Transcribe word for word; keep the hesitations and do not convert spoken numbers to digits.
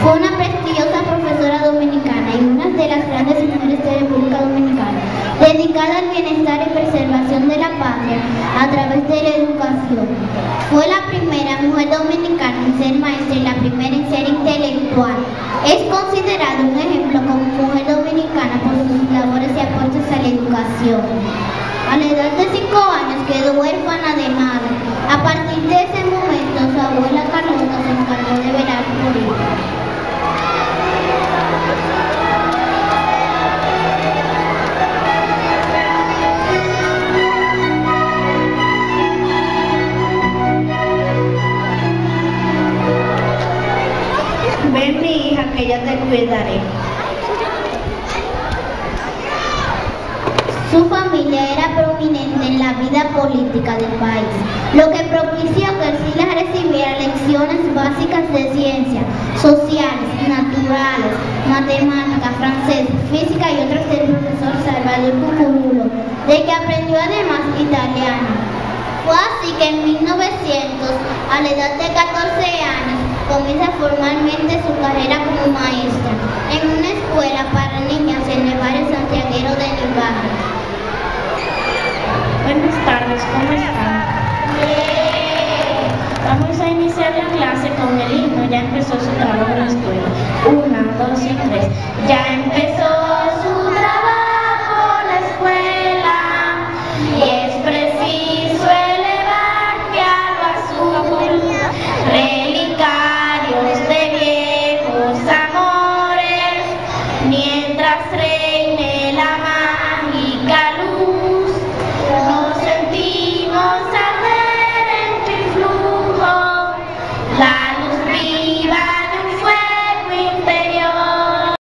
Fue una prestigiosa profesora dominicana y una de las grandes mujeres de la República Dominicana, dedicada al bienestar y preservación de la patria a través de la educación. Fue la primera mujer dominicana en ser maestra y la primera en ser intelectual. Es considerada un ejemplo como mujer dominicana por sus labores y aportes a la educación. A la edad de cinco años quedó huérfana de madre. A partir de ese momento, su abuela Carlota se encargó de velar por ella. Ven, mi hija, que yo te cuidaré. Su familia era prominente en la vida política del país, lo que propició que Ercilia recibiera lecciones básicas de ciencias sociales, naturales, matemáticas, francés, física y otras del profesor Salvador Cucurulo, de que aprendió además italiano. Fue así que en mil novecientos, a la edad de catorce años, comienza formalmente su carrera como maestra en una escuela para niñas en el barrio santiaguero de Nivaje. Buenas tardes, ¿cómo están? Bien. Vamos a iniciar la clase con el himno. Ya empezó su trabajo en la escuela. Una, dos y tres. Ya empezó